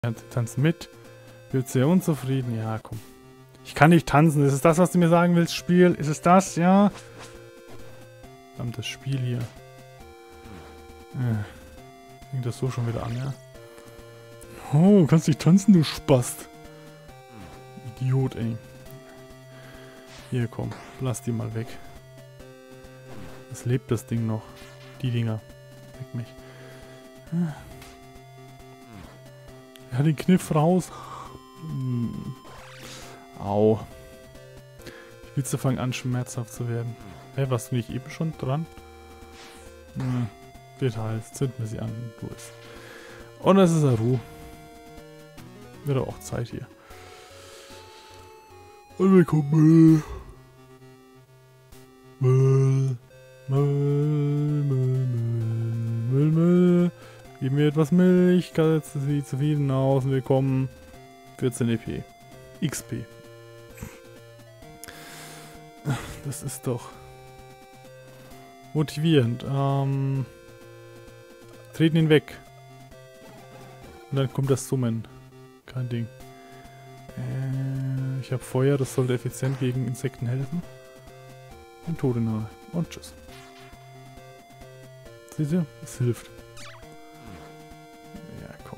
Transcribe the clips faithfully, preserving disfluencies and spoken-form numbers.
Tanzen mit. Wird sehr unzufrieden. Ja, komm. Ich kann nicht tanzen. Ist es das, was du mir sagen willst, Spiel? Ist es das? Ja. Verdammt, das Spiel hier. Äh, fängt das so schon wieder an, ja? Oh, kannst nicht tanzen, du Spast. Idiot, ey. Hier, komm. Lass die mal weg. Es lebt das Ding noch. Die Dinger. Weg mich. Ja, den Kniff raus. Hm. Au. Die Spitze fangen an, schmerzhaft zu werden. Hä, hey, warst du nicht eben schon dran? Hm. Details. Zünden wir sie an. Du bist. Und es ist Aru. Wird auch Zeit hier. Und wir kommen Müll. Müll. Müll, Müll, Müll, Müll, Müll. Geben wir etwas Milch, jetzt sieht zufrieden aus und wir kommen vierzehn E P. X P. Das ist doch motivierend. Ähm, treten ihn weg. Und dann kommt das Summen. Kein Ding. Äh, ich habe Feuer, das sollte effizient gegen Insekten helfen. Und Tode nahe. Und tschüss. Seht ihr? Es hilft. Ja, komm.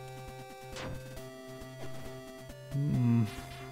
Hm.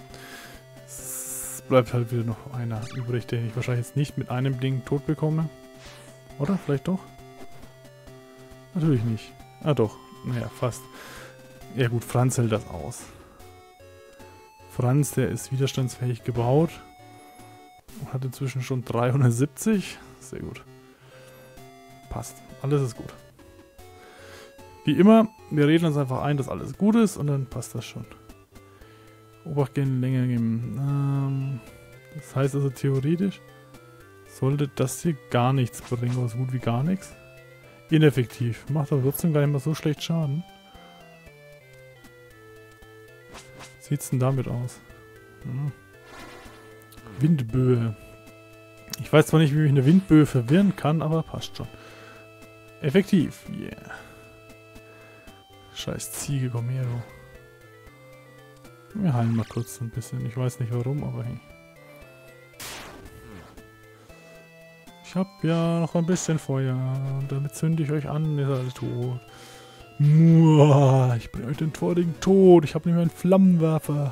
Es bleibt halt wieder noch einer übrig, den ich wahrscheinlich jetzt nicht mit einem Ding tot bekomme. Oder? Vielleicht doch? Natürlich nicht. Ah doch. Naja, fast. Ja gut, Franz hält das aus. Franz, der ist widerstandsfähig gebaut. Hat inzwischen schon dreihundertsiebzig. Sehr gut. Passt. Alles ist gut. Wie immer, wir reden uns einfach ein, dass alles gut ist und dann passt das schon. Obacht gehen, länger geben. Ähm, das heißt also theoretisch sollte das hier gar nichts bringen, oder so gut wie gar nichts. Ineffektiv. Macht aber trotzdem gar nicht mal so schlecht Schaden. Sieht's denn damit aus? Hm. Windböe. Ich weiß zwar nicht, wie mich eine Windböe verwirren kann, aber passt schon. Effektiv. Yeah. Scheiß Ziege, komm her, du. Wir heilen mal kurz ein bisschen. Ich weiß nicht warum, aber hey. Ich hab ja noch ein bisschen Feuer. Und damit zünde ich euch an. Ihr seid alle tot. Muah, ich bringe euch den tordigen Tod. Ich habe nicht mehr einen Flammenwerfer.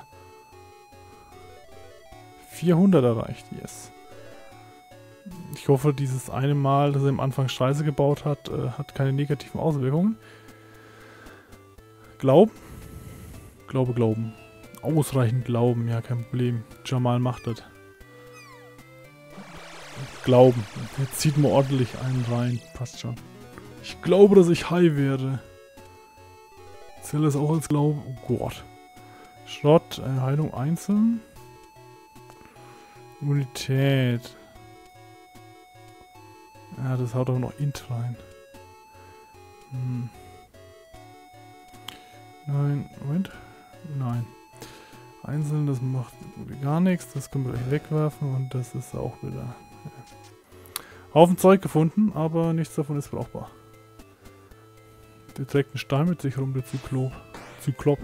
vierhundert erreicht, yes. Ich hoffe, dieses eine Mal, dass er am Anfang Scheiße gebaut hat, äh, hat keine negativen Auswirkungen. Glauben? Glaube, glauben. Ausreichend glauben, ja, kein Problem. Jamal macht das. Glauben. Jetzt zieht man ordentlich einen rein. Passt schon. Ich glaube, dass ich high werde. Zählt das auch als Glauben? Oh Gott. Schrott, äh, Heilung einzeln. Immunität. Ja, das haut auch noch Int rein. Hm. Nein, Moment. Nein. Einzeln, das macht gar nichts. Das können wir gleich wegwerfen und das ist auch wieder... Ja. Haufen Zeug gefunden, aber nichts davon ist brauchbar. Der trägt einen Stein mit sich rum, der Zyklop. Zyklop.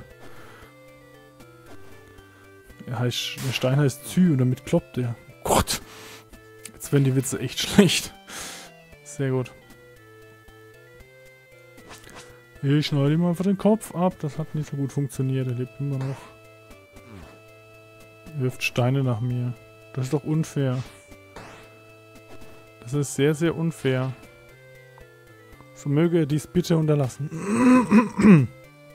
Er heißt, der Stein heißt Zy und damit kloppt der. Gott! Jetzt werden die Witze echt schlecht. Sehr gut. Ich schneide ihm einfach den Kopf ab. Das hat nicht so gut funktioniert. Er lebt immer noch. Er wirft Steine nach mir. Das ist doch unfair. Das ist sehr, sehr unfair. So möge er dies bitte unterlassen.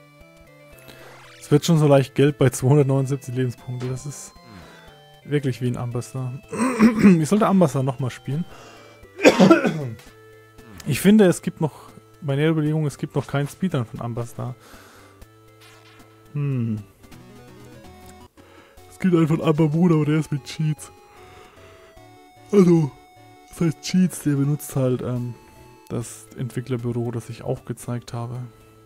Es wird schon so leicht Geld bei zweihundertneunundsiebzig Lebenspunkte. Das ist wirklich wie ein Ambassador. Ich sollte Ambassador nochmal spielen. Ich finde, es gibt noch, bei der Überlegung, es gibt noch keinen Speedrun von Ambassador. Hm. Es gibt einen von Ambermoon, aber der ist mit Cheats. Also, das heißt Cheats, der benutzt halt ähm, das Entwicklerbüro, das ich auch gezeigt habe.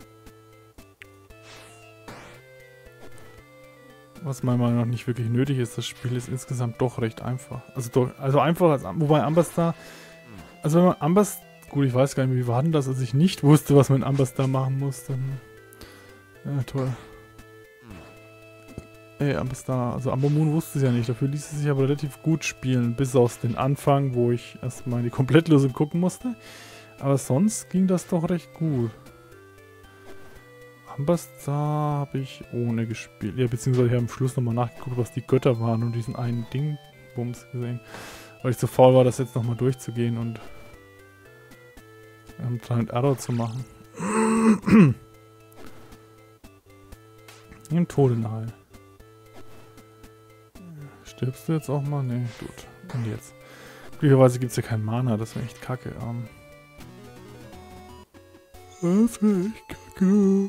Was meiner Meinung nach nicht wirklich nötig ist. Das Spiel ist insgesamt doch recht einfach. Also, doch, also einfach, als, wobei Ambassador... Also wenn man Ambassador... Gut, ich weiß gar nicht, wie war denn das, als ich nicht wusste, was man in Ambassador machen musste. Ja, toll. Ey, bis da, also Amber Moon wusste es ja nicht, dafür ließ es sich aber relativ gut spielen, bis aus den Anfang, wo ich erstmal in die Komplettlösung gucken musste. Aber sonst ging das doch recht gut. Amber Star habe ich ohne gespielt. Ja, beziehungsweise ich habe am Schluss nochmal nachgeguckt, was die Götter waren und diesen einen Ding-Bums gesehen. Weil ich zu faul war, das jetzt nochmal durchzugehen und ähm, Try and Error zu machen. Im Tode nahe. Stirbst du jetzt auch mal? Ne, gut. Und jetzt? Glücklicherweise gibt es ja kein Mana, das wäre echt kacke. Um. Das wäre echt kacke.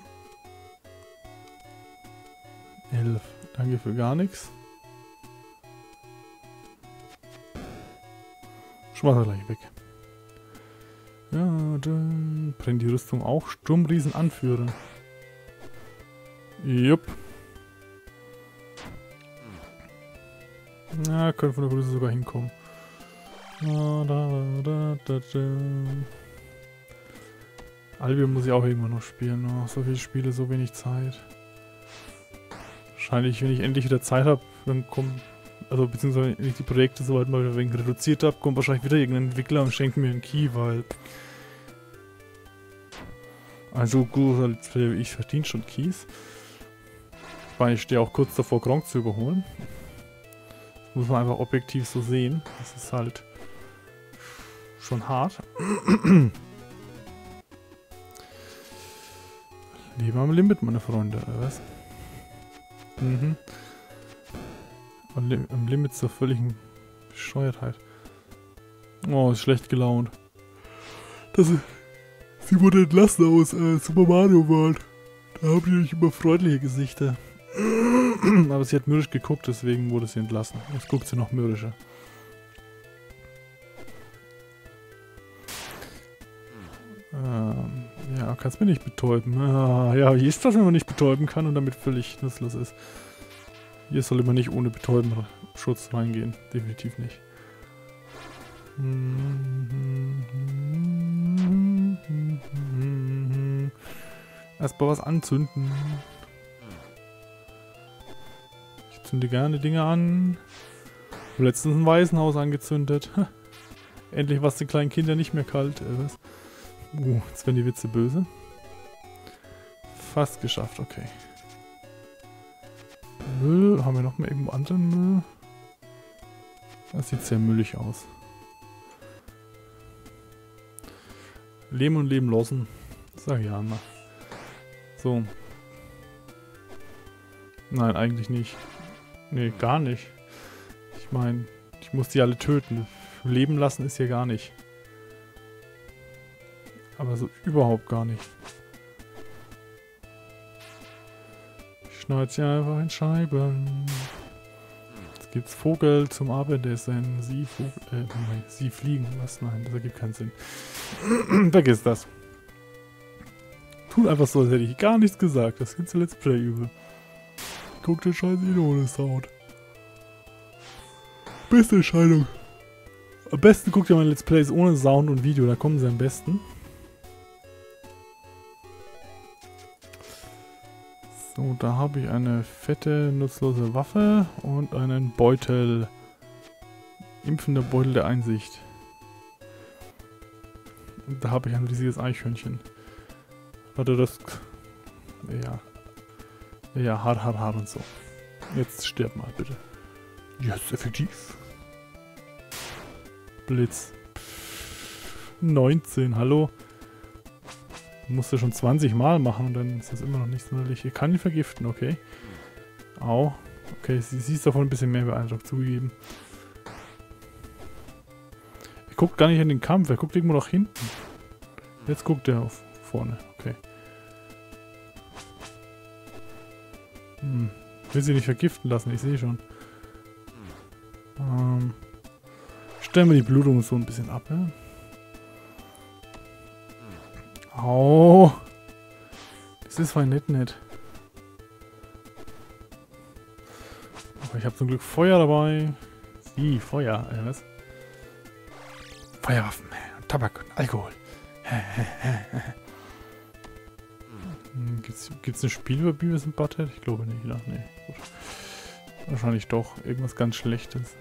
elf. Danke für gar nichts. Schmeiß er gleich weg. Ja, dann brennt die Rüstung auch. Sturmriesen Anführer. Jupp. Na, ja, können von der Größe sogar hinkommen. Da, da, da, da, da. Albion muss ich auch irgendwann noch spielen. Oh, so viele Spiele, so wenig Zeit. Wahrscheinlich, wenn ich endlich wieder Zeit habe, dann kommt, also beziehungsweise wenn ich die Projekte soweit mal wieder ein wenig reduziert habe, kommt wahrscheinlich wieder irgendein Entwickler und schenkt mir einen Key, weil also gut, ich verdiene schon Keys. Ich meine, ich stehe auch kurz davor, Gronk zu überholen. Das muss man einfach objektiv so sehen. Das ist halt schon hart. Leben am Limit, meine Freunde, oder was? Mhm. Am Limit zur völligen Bescheuertheit. Oh, ist schlecht gelaunt. Das ist, sie wurde entlassen aus äh, Super Mario World. Da haben die nicht immer freundliche Gesichter. Aber sie hat mürrisch geguckt, deswegen wurde sie entlassen. Jetzt guckt sie noch mürrischer. Ähm, ja, kannst mir nicht betäuben. Ah, ja, wie ist das, wenn man nicht betäuben kann und damit völlig nutzlos ist? Hier soll man nicht ohne Betäubenschutz reingehen. Definitiv nicht. Erstmal was anzünden. Ich zünde gerne Dinge an. Ich habe letztens ein Waisenhaus angezündet. Endlich war es den kleinen Kindern nicht mehr kalt. Äh, was? Uh, jetzt werden die Witze böse. Fast geschafft, okay. Müll, haben wir noch mal irgendwo anderen Müll? Das sieht sehr müllig aus. Leben und leben lassen. Sag ja mal. So. Nein, eigentlich nicht. Nee, gar nicht. Ich meine, ich muss die alle töten. Leben lassen ist hier gar nicht. Aber so überhaupt gar nicht. Ich schneide sie einfach in Scheiben. Jetzt gibt's Vogel zum Abendessen. Sie, Vogel, äh, nein, sie fliegen. Was? Nein, das ergibt keinen Sinn. Vergiss das. Tut einfach so, als hätte ich gar nichts gesagt. Das ganze Let's Play übel. Guck den Scheiß wieder ohne Sound. Beste Entscheidung. Am besten guckt ihr meine Let's Plays ohne Sound und Video. Da kommen sie am besten. So, da habe ich eine fette, nutzlose Waffe und einen Beutel. Impfender Beutel der Einsicht. Und da habe ich ein riesiges Eichhörnchen. Warte, das... Ja. Ja, har, har, har und so. Jetzt stirb mal, bitte. Yes, effektiv. Blitz. neunzehn, hallo? Musste schon zwanzig Mal machen und dann ist das immer noch nicht sonderlich. Ich kann ihn vergiften, okay. Au. Okay, sie, sie ist davon ein bisschen mehr beeindruckt, zugegeben. Er guckt gar nicht in den Kampf, er guckt irgendwo nach hinten. Jetzt guckt er auf vorne, okay. Hm. Will sie nicht vergiften lassen, ich sehe schon. Ähm. Stellen wir die Blutung so ein bisschen ab, ja? Au. Das ist voll nett, nett. Aber ich habe zum Glück Feuer dabei. Sie, Feuer, äh, was? Feuerwaffen, Tabak und Alkohol. Hm, Gibt es ein Spiel über Beavis und Butthead? Ich glaube nicht. Ja, nee. Gut. Wahrscheinlich doch. Irgendwas ganz Schlechtes.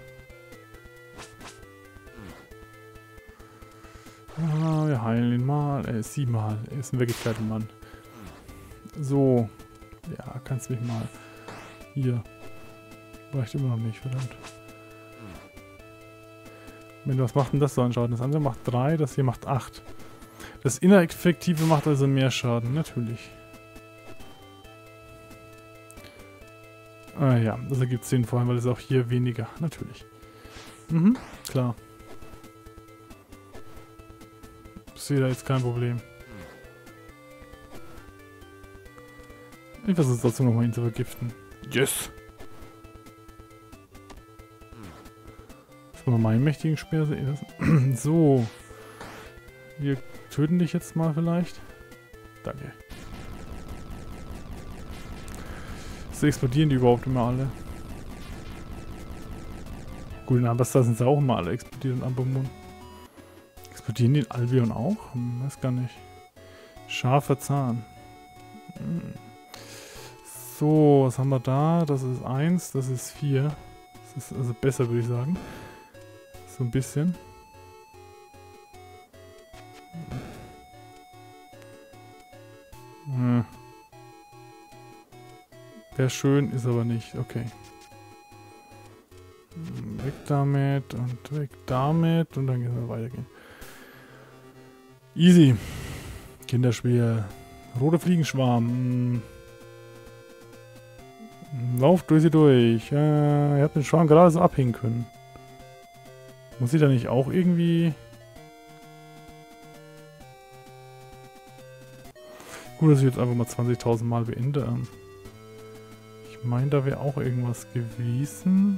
Ah, wir heilen ihn mal. Er ist siebenmal. Er ist ein Wirklichkeit Mann. So. Ja, kannst mich mal. Hier. Reicht immer noch nicht, verdammt. Wenn was macht denn das so an Schaden? Das andere macht drei, das hier macht acht. Das Ineffektive macht also mehr Schaden, natürlich. Ah ja, das ergibt Sinn, vor allem, weil es auch hier weniger, natürlich. Mhm, klar. Ich sehe da jetzt kein Problem. Ich versuche es trotzdem nochmal ihn zu vergiften. Yes! Mal meinen mächtigen Speer sehen. So. Wir töten dich jetzt mal vielleicht. Danke. So explodieren die überhaupt immer alle. Gut, in Ambassador sind sie auch immer alle explodiert in Ambamon. Explodieren die in Albion auch? Hm, weiß gar nicht. Scharfer Zahn. Hm. So, was haben wir da? Das ist eins, das ist vier. Das ist also besser, würde ich sagen. So ein bisschen. Hm. Wäre schön, ist aber nicht. Okay. Weg damit und weg damit und dann können wir weitergehen. Easy. Kinderspiel. Rote Fliegenschwarm. Lauf durch sie durch. Äh, ihr habt den Schwarm gerade so abhängen können. Muss sie da nicht auch irgendwie... Gut, dass ich jetzt einfach mal zwanzigtausend Mal beende. Ich meine, da wäre auch irgendwas gewesen.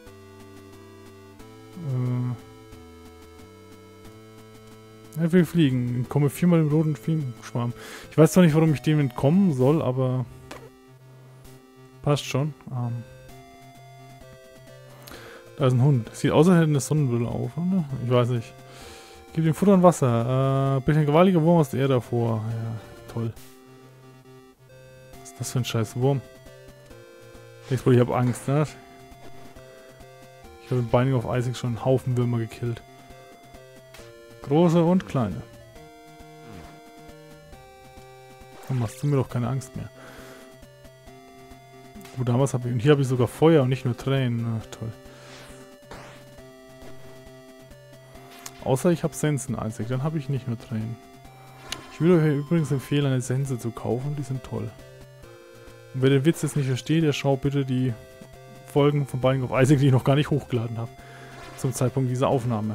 Äh... Ja, wir fliegen. Ich komme viermal im roten Fliegenschwarm. Ich weiß zwar nicht, warum ich dem entkommen soll, aber... Passt schon. Ähm... Da ist ein Hund. Sieht aus, als hätte eine Sonnenbrille auf, oder? Ich weiß nicht. Gib ihm Futter und Wasser. Äh, bitte ein gewaltiger Wurm aus der Erde hervor. Ja, toll. Was ist das für ein scheiß Wurm? Ich habe Angst, ne? Ich habe in Binding of Isaac schon einen Haufen Würmer gekillt. Große und kleine. Dann machst du mir doch keine Angst mehr. Gut, damals habe ich... Und hier habe ich sogar Feuer und nicht nur Tränen. Ach, toll. Außer ich habe Sensen, Isaac, dann habe ich nicht nur Tränen. Ich würde euch übrigens empfehlen, eine Sense zu kaufen, die sind toll. Und wer den Witz jetzt nicht versteht, der schaut bitte die Folgen von Binding of Isaac, die ich noch gar nicht hochgeladen habe. Zum Zeitpunkt dieser Aufnahme.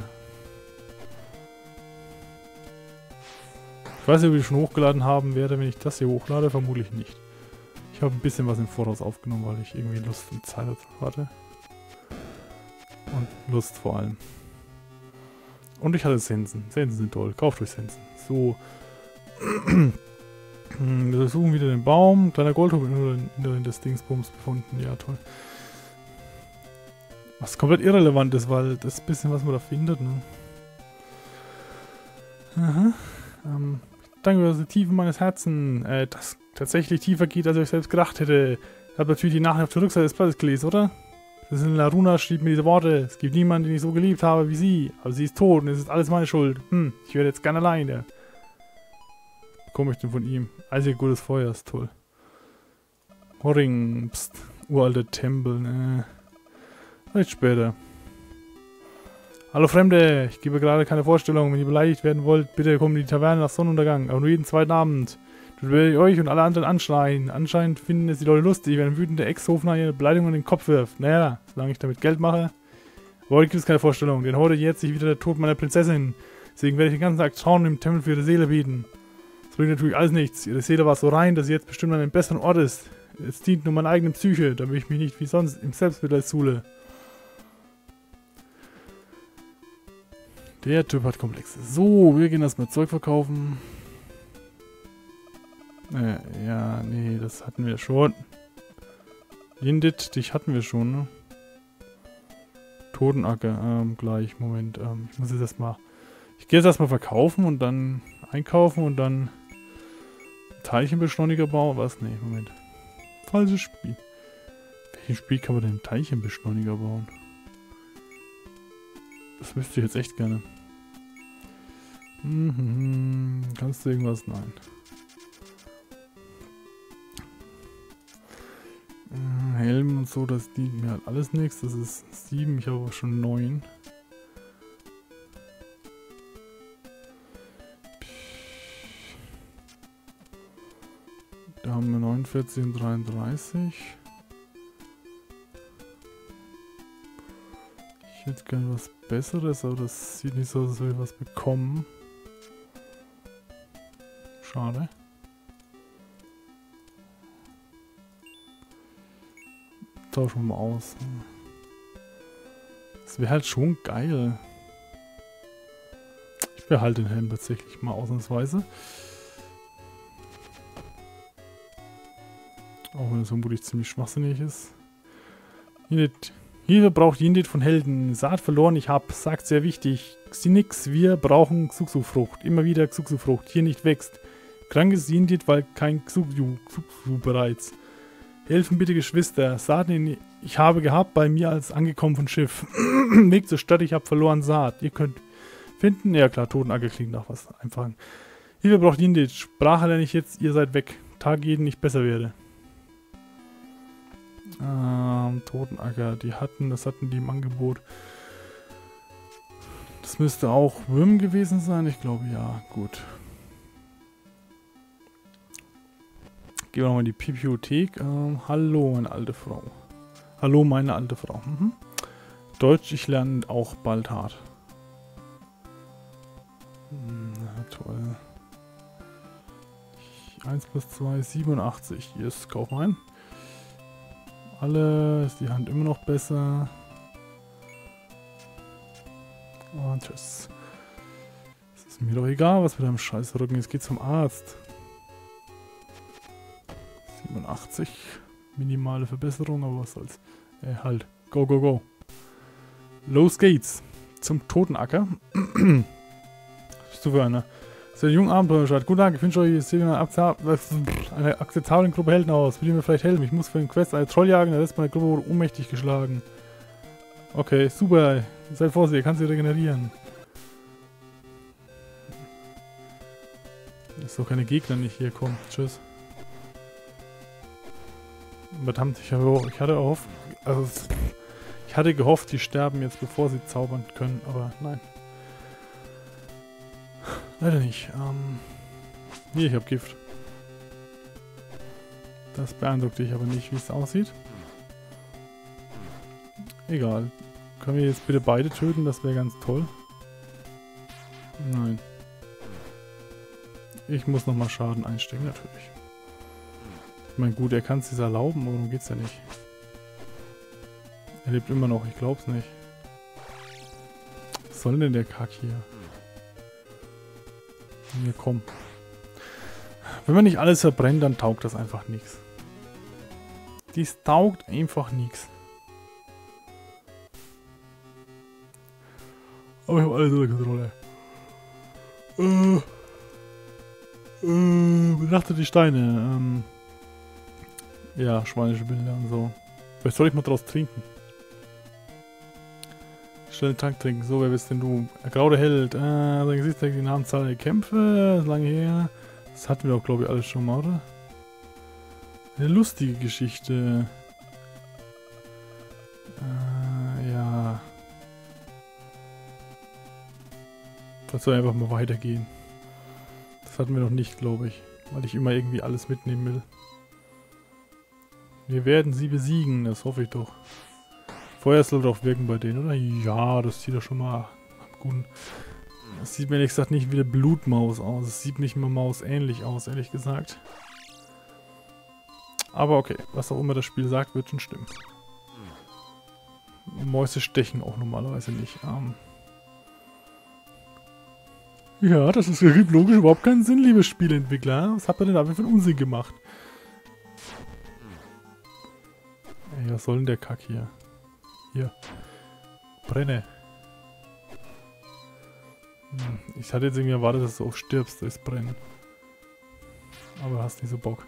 Ich weiß nicht, ob ich schon hochgeladen haben werde, wenn ich das hier hochlade, vermutlich nicht. Ich habe ein bisschen was im Voraus aufgenommen, weil ich irgendwie Lust und Zeit hatte. Und Lust vor allem. Und ich hatte Sensen. Sensen sind toll. Kauft euch Sensen. So. Wir suchen wieder den Baum. Kleiner Goldhub in des Dingsbums befunden. Ja, toll. Was komplett irrelevant ist, weil das bisschen, was man da findet, ne? Aha. Ähm, danke für die Tiefe meines Herzens. Äh, das tatsächlich tiefer geht, als ich selbst gedacht hätte. Ich habe natürlich die Nachricht auf der Rückseite des Blattes gelesen, oder? Das ist Laruna, schrieb mir diese Worte. Es gibt niemanden, den ich so geliebt habe wie sie. Aber sie ist tot und es ist alles meine Schuld. Hm, ich werde jetzt gern alleine. Was bekomme ich denn von ihm? Einzig gutes Feuer ist toll. Horring, pst, uralter Tempel, ne. Vielleicht später. Hallo Fremde, ich gebe gerade keine Vorstellung. Wenn ihr beleidigt werden wollt, bitte kommt in die Taverne nach Sonnenuntergang. Aber nur jeden zweiten Abend. Dann werde ich euch und alle anderen anschreien. Anscheinend finden es die Leute lustig, wenn ein wütender Ex-Hofner ihre Beleidigung in den Kopf wirft. Naja, solange ich damit Geld mache. Aber heute gibt es keine Vorstellung, denn heute jährt sich wieder der Tod meiner Prinzessin. Deswegen werde ich den ganzen Tag Trauen im Tempel für ihre Seele bieten. Das bringt natürlich alles nichts. Ihre Seele war so rein, dass sie jetzt bestimmt an einem besseren Ort ist. Es dient nur meiner eigenen Psyche, damit ich mich nicht wie sonst im Selbstmitleid suhle. Der Typ hat Komplexe. So, wir gehen erstmal Zeug verkaufen. Äh, ja, nee, das hatten wir schon. Jindit, dich hatten wir schon, ne? Totenacker, ähm, gleich, Moment, ähm, ich muss jetzt erstmal... Ich gehe jetzt erstmal verkaufen und dann einkaufen und dann Teilchenbeschleuniger bauen? Was? Nee, Moment. Falsches Spiel. Welches Spiel kann man denn einen Teilchenbeschleuniger bauen? Das wüsste ich jetzt echt gerne. Mhm. Kannst du irgendwas? Nein. Äh, Helm und so, das dient mir halt alles nichts. Das ist sieben, ich habe aber schon neun. Da haben wir neunundvierzig und dreiunddreißig. Ich hätte gerne was Besseres, aber das sieht nicht so aus, als würde ich was bekommen. Schade. Tauschen wir mal aus. Das wäre halt schon geil. Ich behalte den Helm tatsächlich mal ausnahmsweise. Auch wenn das vermutlich ziemlich schwachsinnig ist. Hier braucht Jindit von Helden. Saat verloren, ich hab. Sagt sehr wichtig. Xenix, wir brauchen Xuxu-Frucht. Immer wieder Xuxu-Frucht. Hier nicht wächst. Krankes Jindit, weil kein Xuxu, Xuxu bereits. Helfen bitte Geschwister. Saat, den ich habe gehabt, bei mir als angekommen von Schiff. Weg zur Stadt, ich hab verloren Saat. Ihr könnt finden. Ja klar, Totenacker klingt nach was einfachen. Hier braucht Jindit. Sprache lerne ich jetzt, ihr seid weg. Tag jeden nicht besser werde. Ähm, Totenacker, die hatten, das hatten die im Angebot. Das müsste auch Würm gewesen sein, ich glaube ja, gut. Gehen wir nochmal in die Bibliothek. Ähm, hallo, meine alte Frau. Hallo, meine alte Frau. Mhm. Deutsch, ich lerne auch bald hart. Na toll. eins plus zwei, siebenundachtzig. Yes, kauf ein. Alle, ist die Hand immer noch besser. Und tschüss. Es ist mir doch egal, was mit deinem Scheißrücken ist. Geht zum Arzt. siebenundachtzig. Minimale Verbesserung, aber was soll's. Äh, halt. Go, go, go. Los geht's. Zum Totenacker. Was bist du für einer? Das ist ein junger Abenteurer. Guten Tag, ich wünsche euch hier eine, eine akzeptable Gruppe Helden aus. Will ihr mir vielleicht helfen? Ich muss für den Quest eine Troll jagen, der Rest meiner Gruppe wurde ohnmächtig geschlagen. Okay, super. Seid vorsichtig, kannst du regenerieren. Das ist doch keine Gegner nicht hier. Komm, tschüss. Verdammt, ich, habe, ich hatte erhofft, also ich hatte gehofft, die sterben jetzt, bevor sie zaubern können, aber nein. Leider nicht. Ähm, hier, ich habe Gift. Das beeindruckt dich aber nicht, wie es aussieht. Egal. Können wir jetzt bitte beide töten? Das wäre ganz toll. Nein. Ich muss nochmal Schaden einstecken, natürlich. Ich meine, gut, er kann es sich erlauben, aber darum geht's ja nicht. Er lebt immer noch, ich glaub's nicht. Was soll denn der Kack hier? Hier, komm. Wenn man nicht alles verbrennt, dann taugt das einfach nichts. Dies taugt einfach nichts. Aber ich habe alles unter Kontrolle. Äh. Äh. Betrachtet die Steine. Ähm. Ja, schweinische Bilder und so. Vielleicht soll ich mal draus trinken. Schnell einen Trank trinken. So, wer bist denn du? Der graue Held. Äh, sein Gesicht zeigt die Namen zahlreicher Kämpfe. Das ist lange her. Das hatten wir auch, glaube ich, alles schon mal, oder? Eine lustige Geschichte. Äh, ja. Das soll einfach mal weitergehen. Das hatten wir noch nicht, glaube ich. Weil ich immer irgendwie alles mitnehmen will. Wir werden sie besiegen, das hoffe ich doch. Feuer soll doch wirken bei denen, oder? Ja, das sieht doch schon mal gut. Das sieht mir ehrlich gesagt nicht wie eine Blutmaus aus. Es sieht nicht mal mausähnlich aus, ehrlich gesagt. Aber okay, was auch immer das Spiel sagt, wird schon stimmen. Mäuse stechen auch normalerweise nicht. Ähm ja, das ist ergibt logisch überhaupt keinen Sinn, liebe Spieleentwickler. Was habt ihr denn da für einen Unsinn gemacht? Ey, was soll denn der Kack hier? Hier. Brenne. Hm, ich hatte jetzt irgendwie erwartet, dass du auch stirbst durchs Brennen. Aber hast nicht so Bock.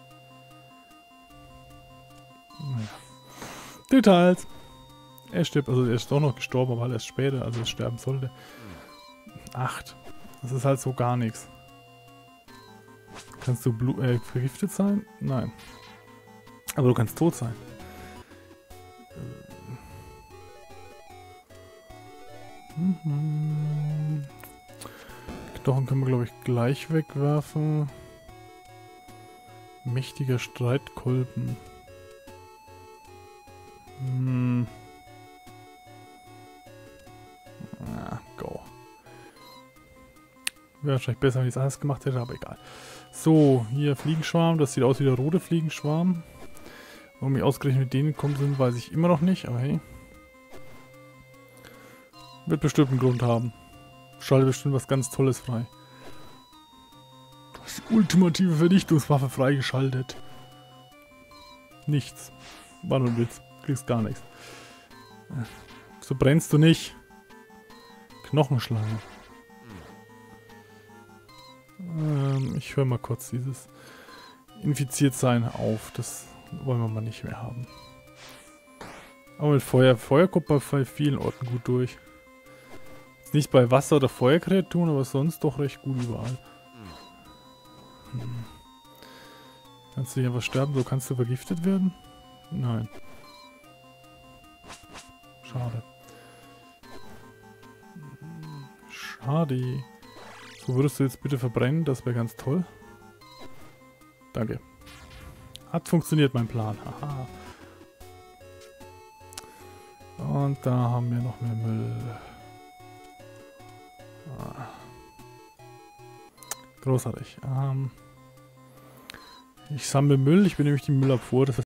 Naja. Details. Er stirbt, also er ist doch noch gestorben, aber halt erst später, als er sterben sollte. Acht. Das ist halt so gar nichts. Kannst du Blu äh, vergiftet sein? Nein. Aber du kannst tot sein. Mhm. Knochen können wir, glaube ich, gleich wegwerfen. Mächtiger Streitkolben. Hm. Ah, go. Wäre wahrscheinlich besser, wenn ich es anders gemacht hätte, aber egal. So, hier Fliegenschwarm. Das sieht aus wie der rote Fliegenschwarm. Warum ich ausgerechnet mit denen gekommen sind, weiß ich immer noch nicht, aber hey. Wird bestimmt einen Grund haben. Schalte bestimmt was ganz Tolles frei. Du hast die ultimative Vernichtungswaffe freigeschaltet. Nichts. Wann du willst. Kriegst gar nichts. So brennst du nicht. Knochenschlange. Ähm, ich höre mal kurz dieses Infiziertsein auf. Das wollen wir mal nicht mehr haben. Aber mit Feuer. Feuer kommt bei vielen Orten gut durch. Jetzt nicht bei Wasser- oder Feuerkreaturen, aber sonst doch recht gut überall. Hm. Kannst du hier was sterben? So kannst du vergiftet werden? Nein. Schade. Schade. So, würdest du jetzt bitte verbrennen? Das wäre ganz toll. Danke. Hat funktioniert mein Plan. Haha. Und da haben wir noch mehr Müll. Ah. Großartig. Ähm, ich sammle Müll. Ich bin nämlich die Müllabfuhr. Das